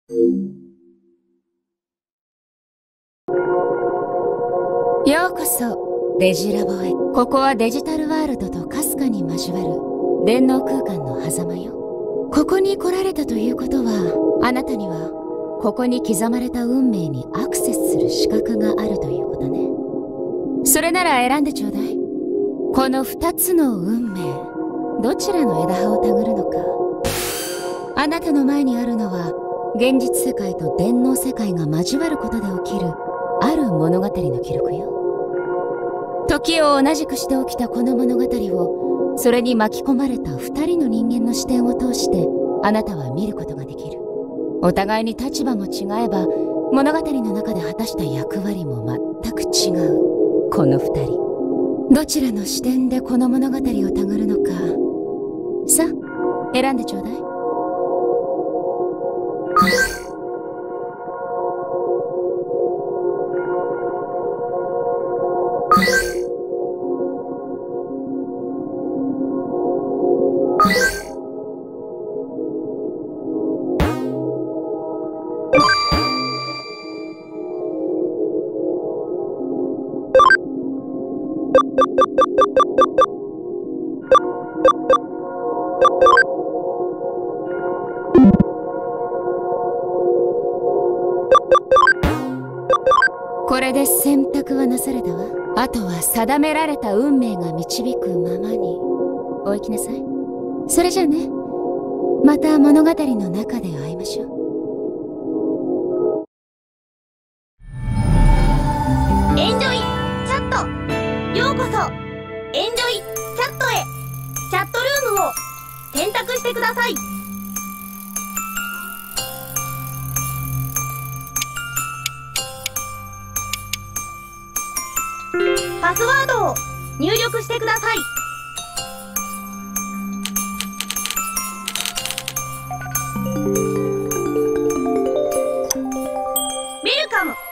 ようこそデジラボへ。ここはデジタルワールドとかすかに交わる電脳空間の狭間よ。ここに来られたということは、あなたにはここに刻まれた運命にアクセスする資格があるということね。それなら選んでちょうだい。この2つの運命、どちらの枝葉をたぐるのか。あなたの前にあるのは、現実世界と電脳世界が交わることで起きるある物語の記録よ。時を同じくして起きたこの物語を、それに巻き込まれた2人の人間の視点を通してあなたは見ることができる。お互いに立場も違えば、物語の中で果たした役割も全く違うこの2人。どちらの視点でこの物語をたぐるのか、さあ選んでちょうだい。これで選択はなされたわ。あとは定められた運命が導くままにお行きなさい。それじゃあね、また物語の中で会いましょう。 エンジョイチャット、ようこそエンジョイチャットへ。チャットルームを選択してください。パスワードを入力してください。ウェルカム。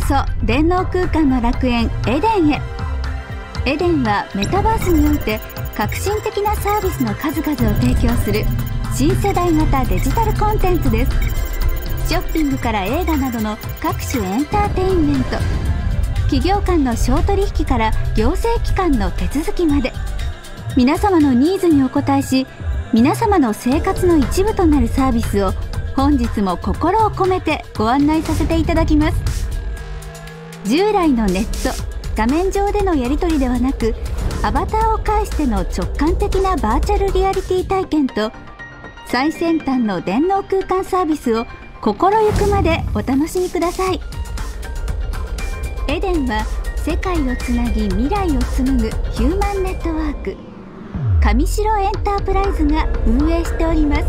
そ電脳空間の楽園エデンへ。エデンはメタバースにおいて革新的なサービスの数々を提供する新世代型デジタルコンテンツです。ショッピングから映画などの各種エンターテインメント、企業間の商取引から行政機関の手続きまで、皆様のニーズにお応えし、皆様の生活の一部となるサービスを本日も心を込めてご案内させていただきます。従来のネット画面上でのやり取りではなく、アバターを介しての直感的なバーチャルリアリティ体験と最先端の電脳空間サービスを心ゆくまでお楽しみください。エデンは世界をつなぎ未来を紡ぐヒューマンネットワーク、上白エンタープライズが運営しております。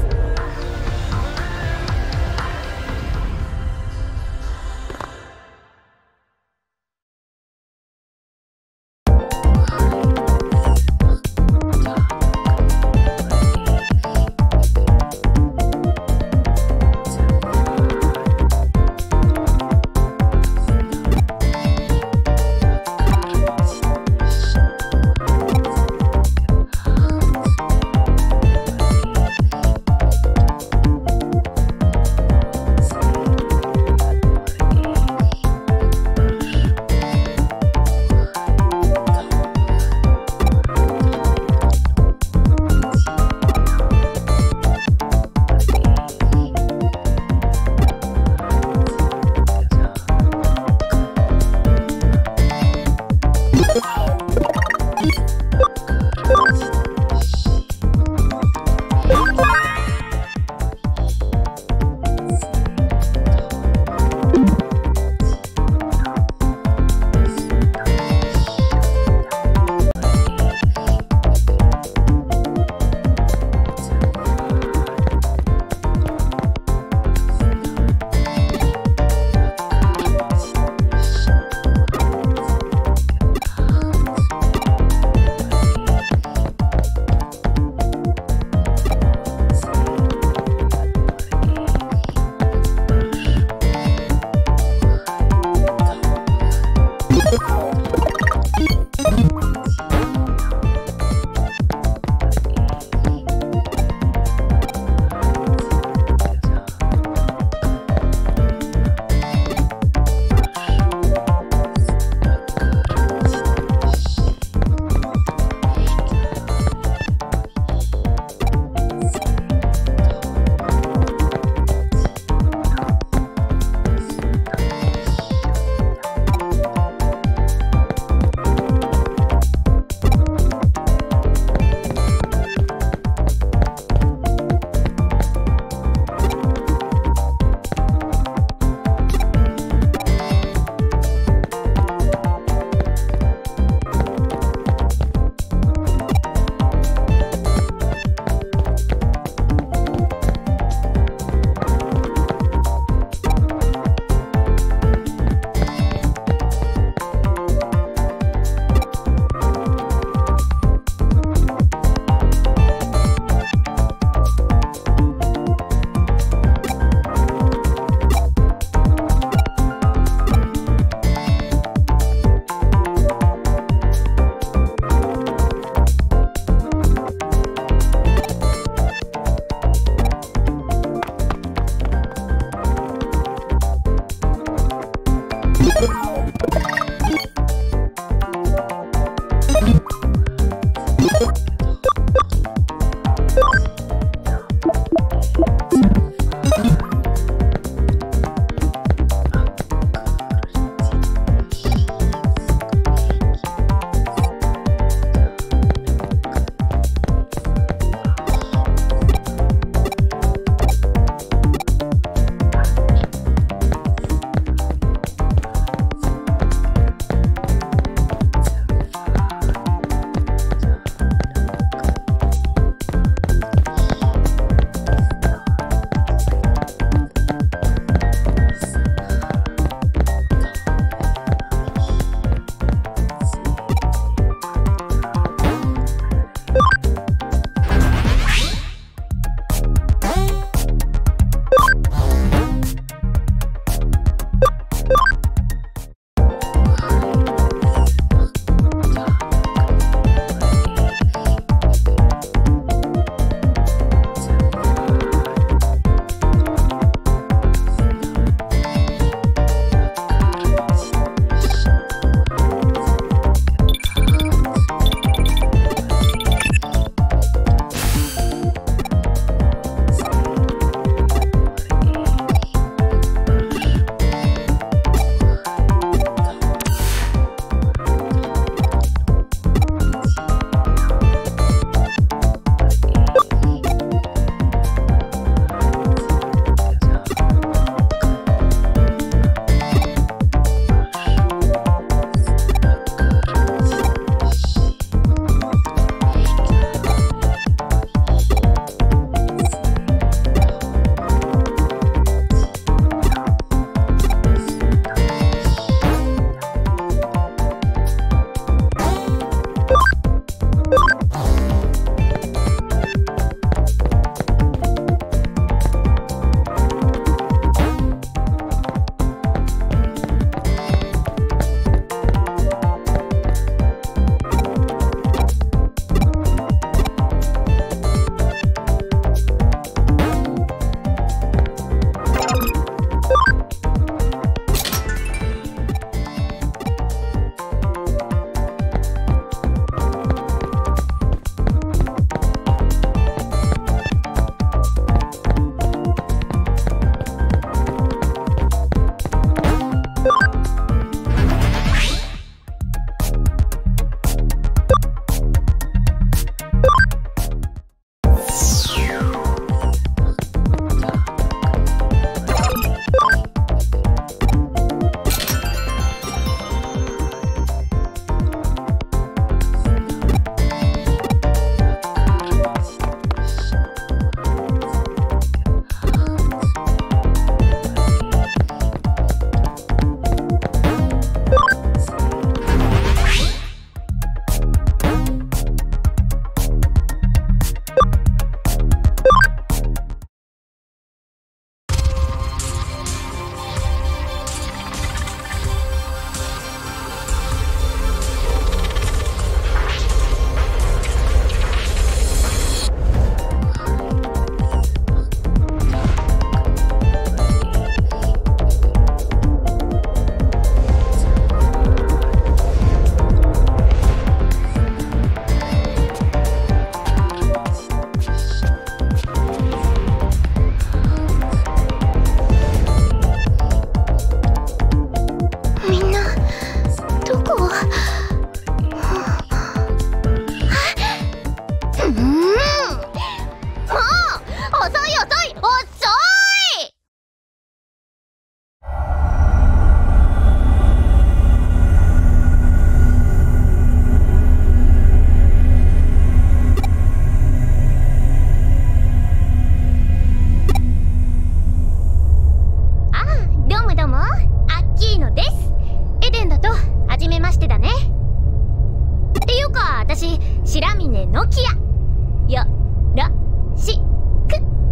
っていうか私白峰ノキアよろしく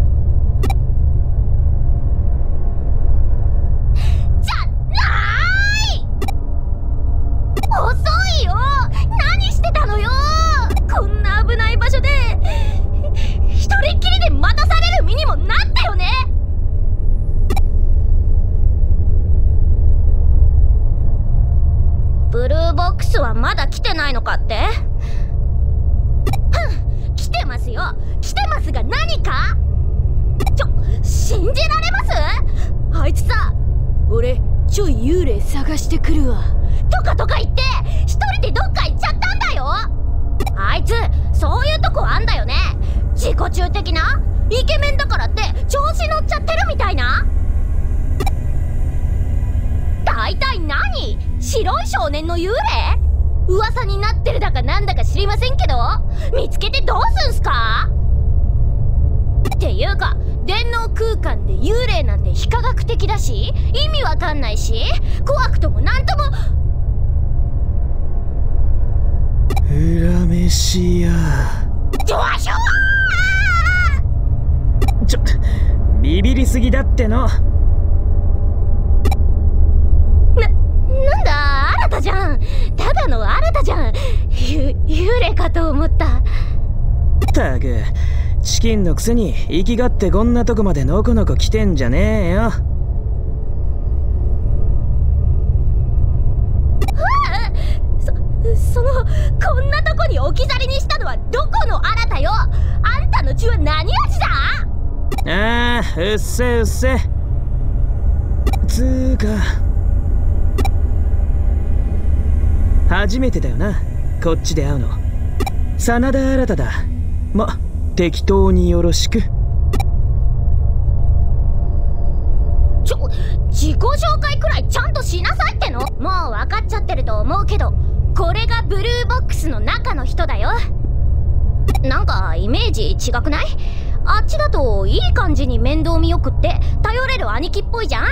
じゃない。遅いよ。何してたのよ。こんな危ない場所で一人っきりで待たされる身にもなったよね。ブルーボックスはまだ来てないのかって？来てますよ。来てますが何か？信じられます？あいつさ、俺ちょい幽霊探してくるわとか言って一人でどっか行っちゃったんだよ。あいつそういうとこあんだよね。自己中的なイケメンだからって調子乗っちゃってるみたいな。大体何？白い少年の幽霊？噂になってるだかなんだか知りませんけど、見つけてどうすんすか？っていうか電脳空間で幽霊なんて非科学的だし意味わかんないし怖くともなんとも。 恨めしや。 どわしょー！ビビりすぎだっての。 なんだ新じゃん。ただの新じゃん。幽霊かと思った。 ったくチキンのくせに生きがってこんなとこまでのこのこ来てんじゃねえよ。 こんなとこに置き去りにしたのはどこの新たよ。あんたの血は何味だ？ ああ、うっせうっせ。つーか初めてだよな、こっちで会うの。真田新だ。ま、適当によろしく。 自己紹介くらいちゃんとしなさいっての。もう分かっちゃってると思うけど、これがブルーボックスの中の人だよ。なんかイメージ違くない？あっちだといい感じに面倒見よくって頼れる兄貴っぽいじゃん。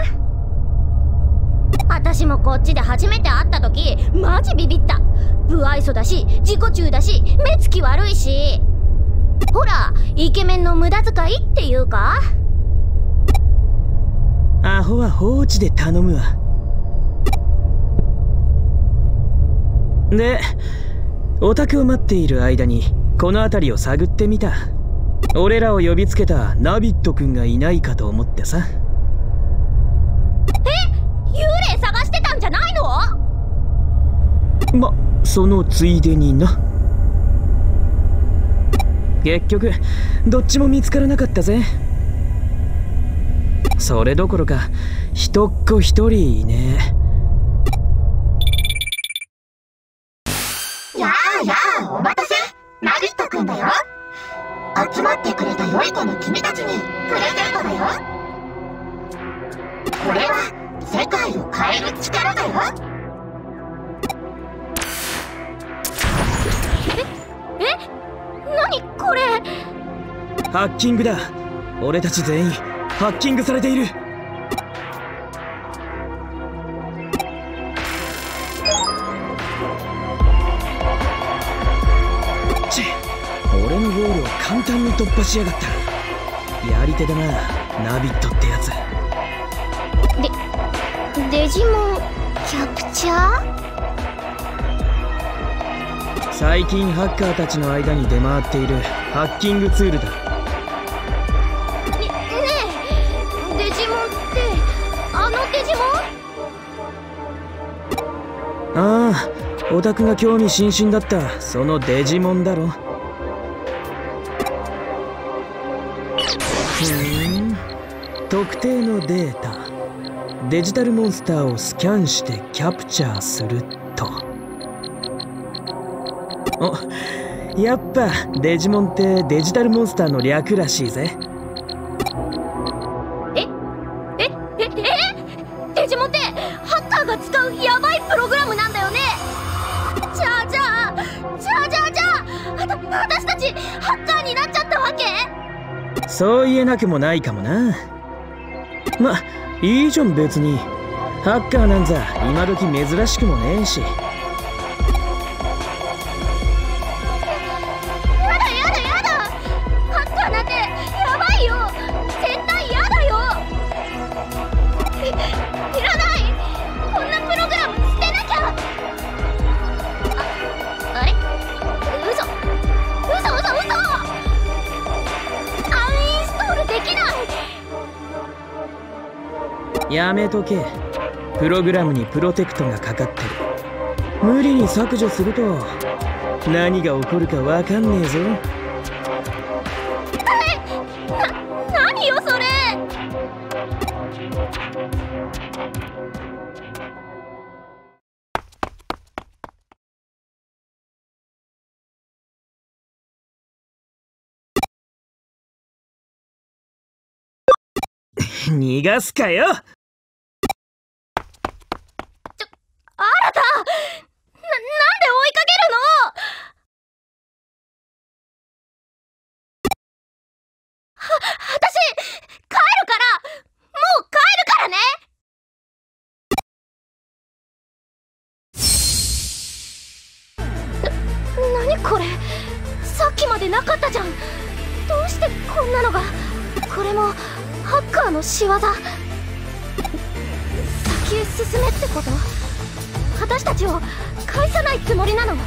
私もこっちで初めて会った時マジビビった。不愛想だし自己中だし目つき悪いし、ほらイケメンの無駄遣いっていうか。 アホは放置で頼むわ。でお宅を待っている間にこの辺りを探ってみた。俺らを呼びつけたナビット君がいないかと思ってさ。 幽霊探してたんじゃないの？ ま、そのついでにな。結局どっちも見つからなかったぜ。それどころか一っ子一人いねえ。やあやあ、お待たせ。ナビットくんだよ。集まってくれた良い子の君たちにプレゼントだよ。これは世界を変える力だよ。 何これ？ ハッキングだ。俺たち全員ハッキングされている。俺のゴールを簡単に突破しやがった。やり手だな、ナビットってやつ。 デジモンキャプチャー？ 最近ハッカーたちの間に出回っているハッキングツールだ。 ねえ、デジモンってあのデジモン？ ああ、オタクが興味津々だったそのデジモンだろ。特定のデータ、デジタルモンスターをスキャンしてキャプチャーすると。お、やっぱデジモンってデジタルモンスターの略らしいぜ。 デジモンってハッカーが使うヤバいプログラムなんだよね。じゃあ私たちハッカーになっちゃったわけ？ そう言えなくもないかもな。ま、いいじゃん別に。ハッカーなんざ今時珍しくもねえし。 やめとけ。プログラムにプロテクトがかかってる。無理に削除すると何が起こるかわかんねえぞ。 何よそれ。 逃がすかよ。 あらた、なんで追いかけるの。私帰るから、もう帰るからね。何これ、さっきまでなかったじゃん。どうしてこんなのが。これもハッカーの仕業。先へ進めってこと。私たちを返さないつもりなの。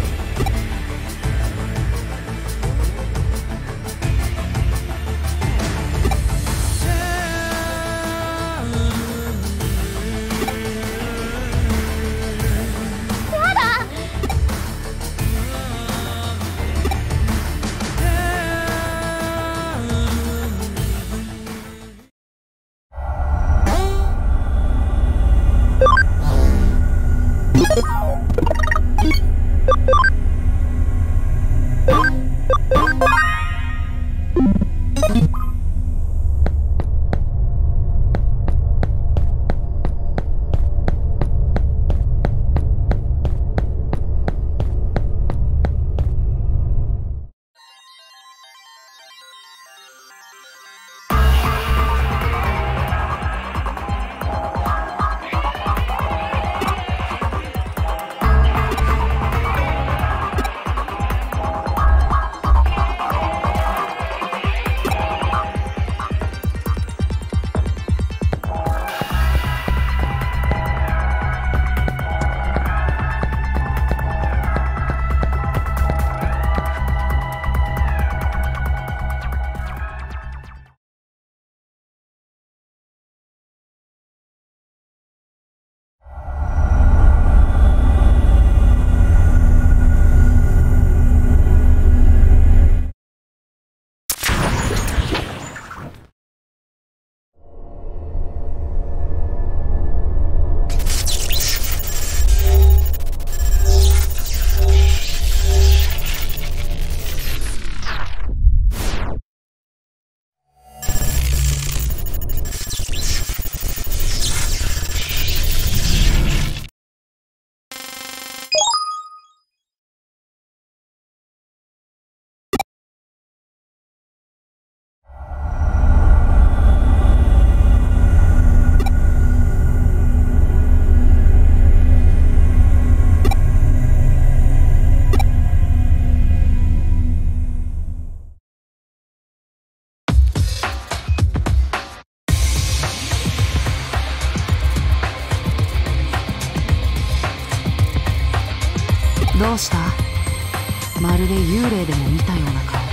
どうした？まるで幽霊でも見たような顔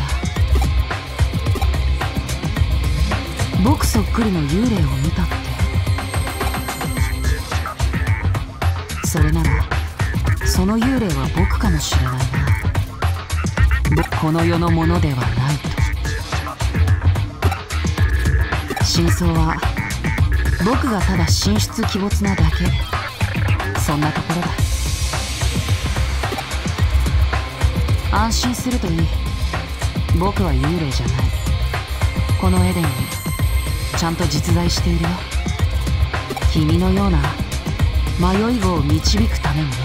だ。僕そっくりの幽霊を見たって。それならその幽霊は僕かもしれないな。この世のものではないと。真相は僕がただ神出鬼没なだけ。そんなところだ。安心するといい。僕は幽霊じゃない。このエデンにちゃんと実在しているよ。君のような迷い子を導くためにね。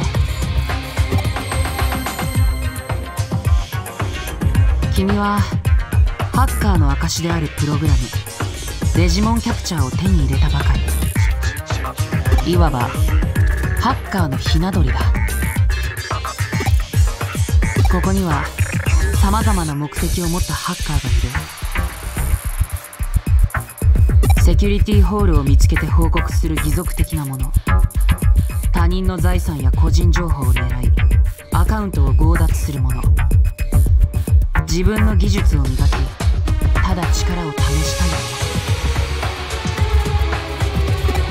君はハッカーの証であるプログラムデジモンキャプチャーを手に入れたばかり。いわばハッカーのひな鳥だ。ここには様々な目的を持ったハッカーがいる。セキュリティホールを見つけて報告する義足的なもの。他人の財産や個人情報を狙いアカウントを強奪するもの。自分の技術を磨きただ力を試したいも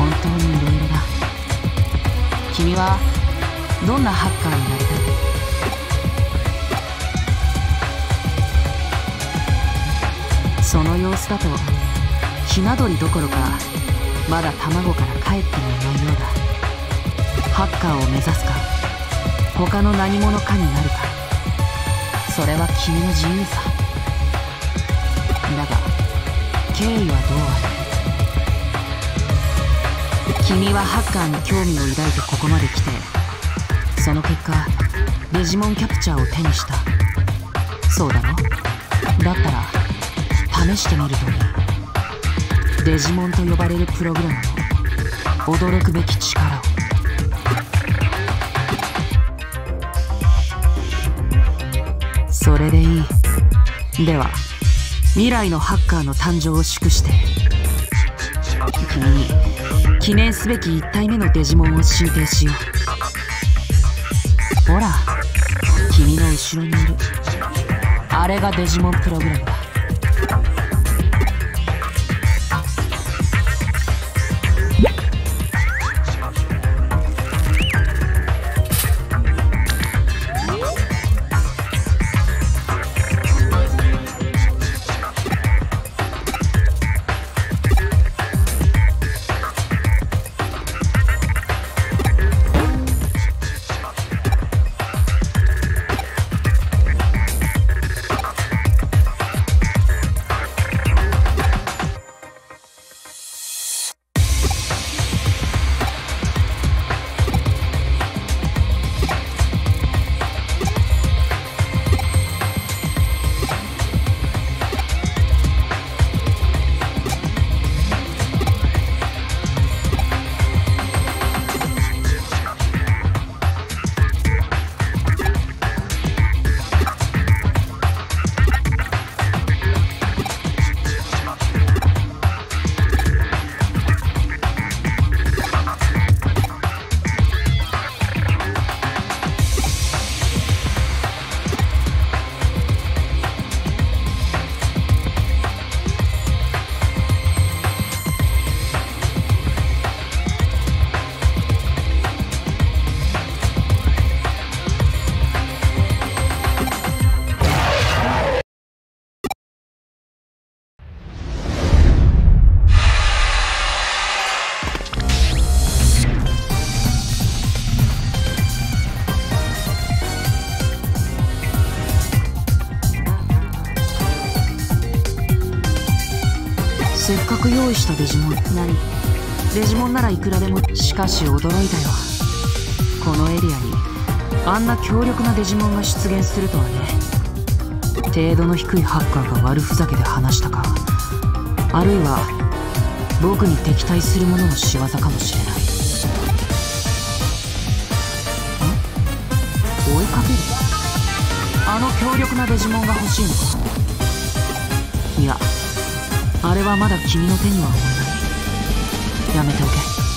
君はどんなハッカーになりたい？その様子だとひな鳥どころかまだ卵から帰ってもいないようだ。ハッカーを目指すか他の何者かになるか、それは君の自由さ。だが経緯はどうあれ、君はハッカーに興味を抱いてここまで来て、その結果デジモンキャプチャーを手にした。そうだろ？だったら試してみるといい。デジモンと呼ばれるプログラムの驚くべき力を。それでいい。では未来のハッカーの誕生を祝して君に記念すべき1体目のデジモンを進呈しよう。ほら、君の後ろにいるあれがデジモンプログラムだ。せっかく用意したデジモン。何？デジモンならいくらでも。しかし驚いたよ。このエリアにあんな強力なデジモンが出現するとはね。程度の低いハッカーが悪ふざけで話したか、あるいは僕に敵対する者の仕業かもしれない。追いかける？あの強力なデジモンが欲しいのか？いや、あれはまだ君の手には負えない。やめておけ。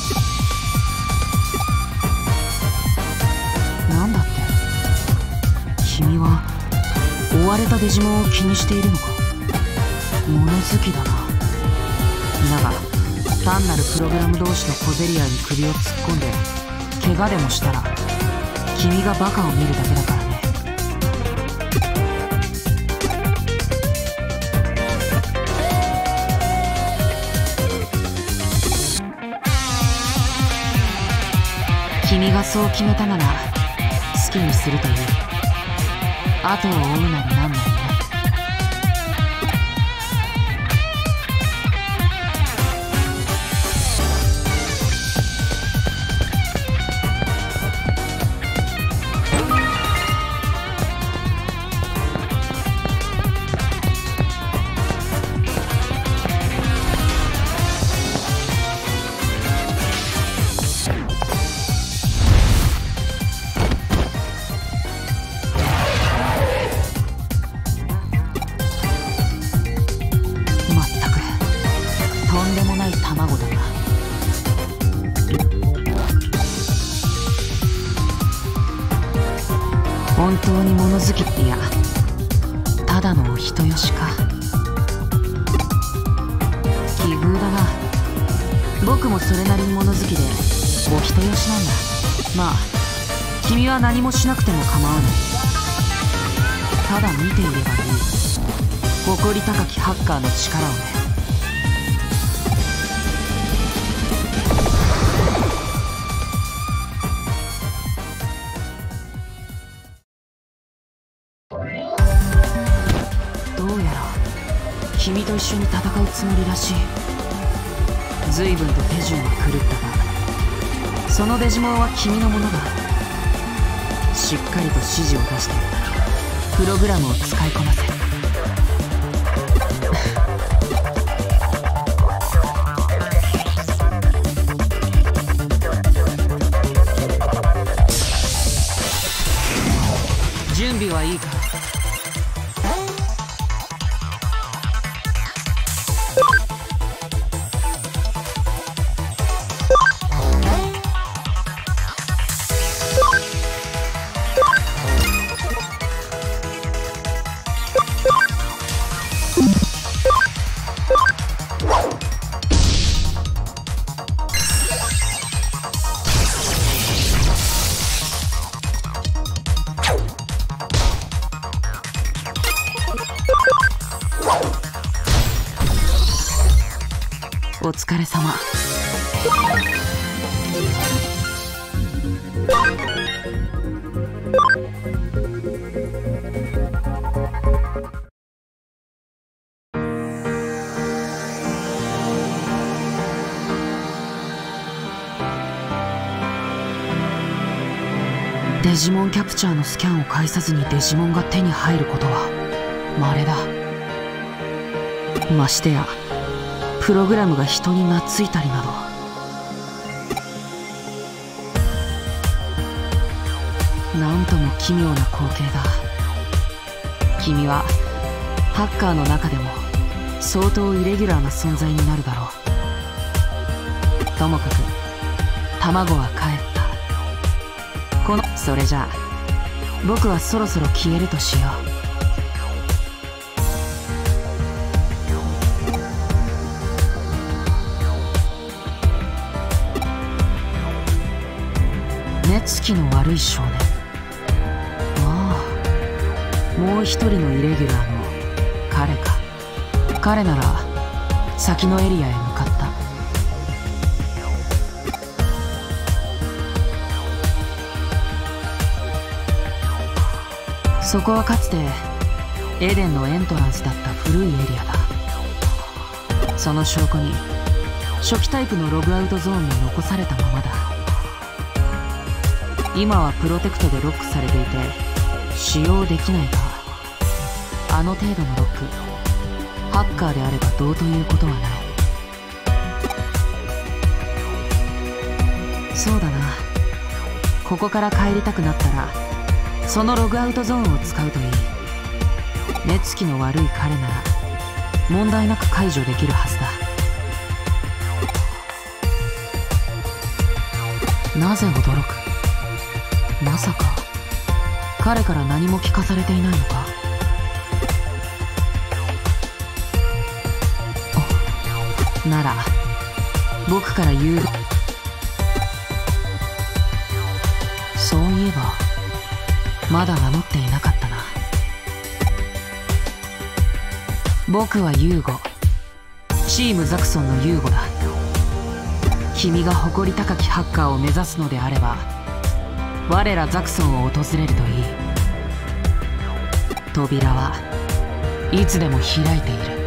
なんだって？君は追われたデジモンを気にしているのか？物好きだな。だが単なるプログラム同士の小競り合いに首を突っ込んで怪我でもしたら君がバカを見るだけだからね。君がそう決めたなら好きにするといい。後を追うなりなんなりね。本当に物好きって、いやただのお人よしか。奇遇だな。僕もそれなりに物好きでお人よしなんだ。 まあ君は何もしなくても構わない。ただ見ていればいい。誇り高きハッカーの力をね。どうやら君と一緒に戦うつもりらしい。随分と手順は狂ったが、そのデジモンは君のものだ。しっかりと指示を出してプログラムを使いこなせ。準備はいいか。お疲れ様。デジモンキャプチャーのスキャンを介さずにデジモンが手に入ることは稀だ。ましてやプログラムが人に懐いたりなど。なんとも奇妙な光景だ。君はハッカーの中でも相当イレギュラーな存在になるだろう。ともかく卵は帰った。それじゃあ僕はそろそろ消えるとしよう。目つきの悪い少年。ああ、もう一人のイレギュラーの彼か。彼なら先のエリアへ向かった。そこはかつてエデンのエントランスだった古いエリアだ。その証拠に初期タイプのログアウトゾーンに残されたままだ。今はプロテクトでロックされていて使用できないが、あの程度のロック、ハッカーであればどうということはない。そうだな、ここから帰りたくなったらそのログアウトゾーンを使うといい。目つきの悪い彼なら問題なく解除できるはずだ。なぜ驚く？まさか彼から何も聞かされていないのか？なら僕から言う。そういえばまだ名乗っていなかったな。僕はユーゴ、チームザクソンのユーゴだ。君が誇り高きハッカーを目指すのであれば我らザクソンを訪れるといい。扉はいつでも開いている。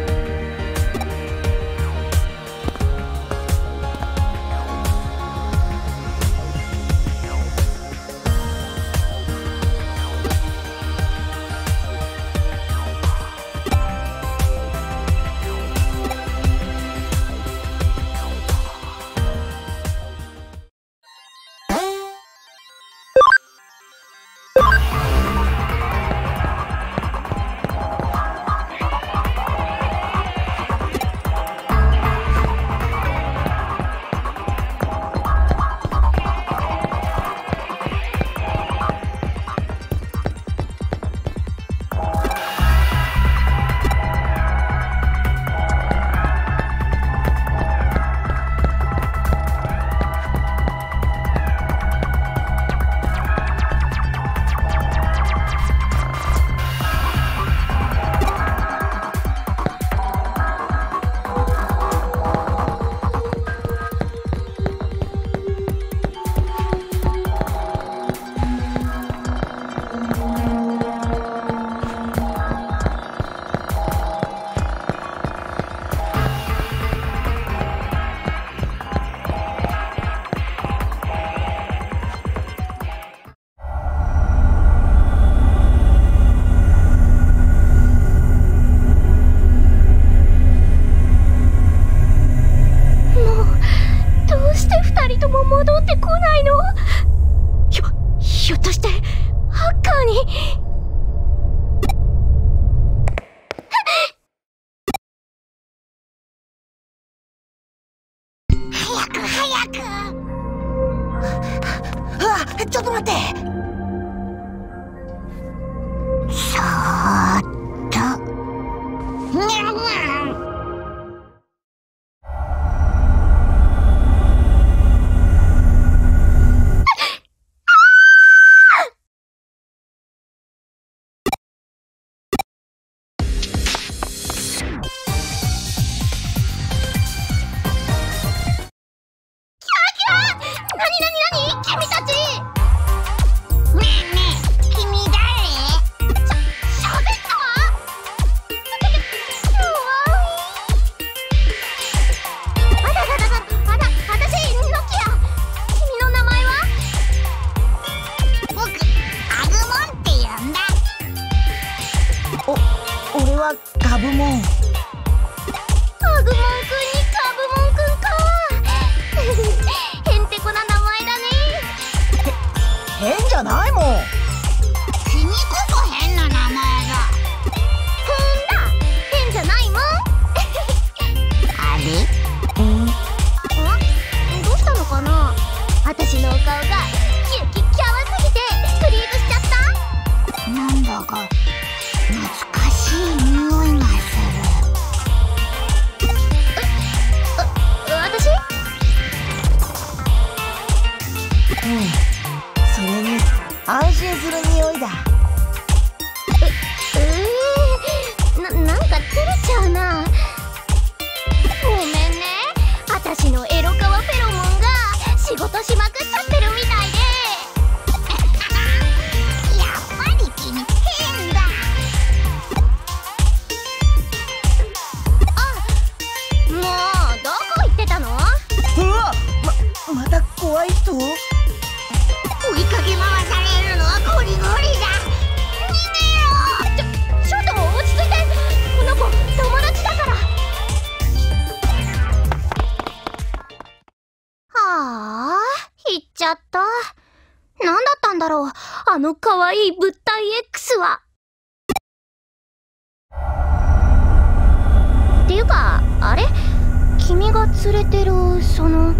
ちょっと待って。そーっと。君たち。ねえねえ、君誰？喋ったわ。私ノキア。君の名前は？僕アグモンって呼んだ。俺はガブモン。アグモンくんにガブモンくんか。へんてこな名前だね。変じゃないもん。君こそ変な名前だ。変じゃないもん。あれ？どうしたのかな。私のお顔がキャワすぎてフリーズしちゃった。なんだか懐かしい匂いがする。私？それに安心する匂いだ。なんか照れちゃうな。ごめんね。私のエロカワフェロモンが仕事しまくっちゃってるみたいで。やっぱり君変だ。もうどこ行ってたの？うわ、また怖い人？追いかけ回されるのはゴリゴリだ。逃げろ。ちょっと落ち着いて。この子友達だから。はあ、行っちゃった。何だったんだろう、あの可愛い物体 X は。っていうか、あれ？君が連れてるその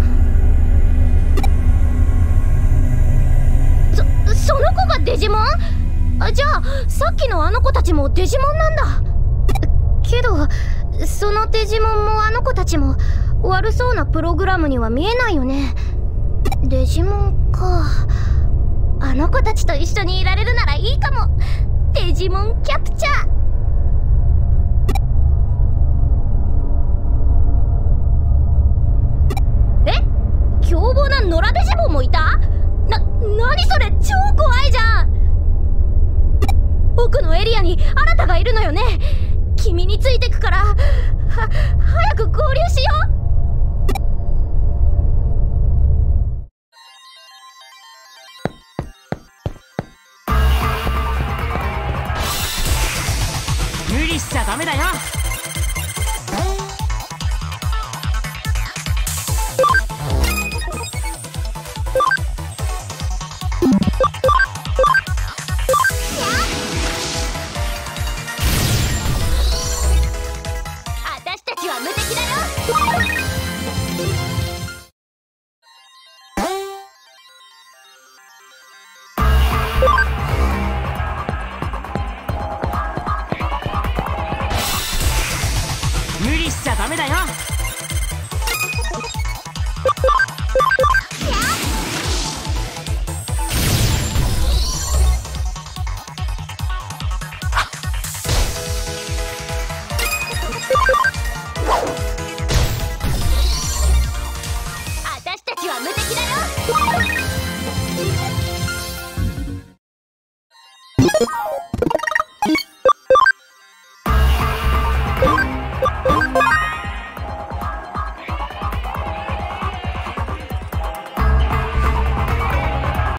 子がデジモン？じゃあさっきのあの子たちもデジモンなんだ。けどそのデジモンもあの子たちも悪そうなプログラムには見えないよね。デジモンか。あの子たちと一緒にいられるならいいかも。デジモンキャプチャー。凶暴な野良デジモンもいた？何それ、超怖いじゃん。奥のエリアにあなたがいるのよね。君についてくから早く合流しよう。無理しちゃダメだよ。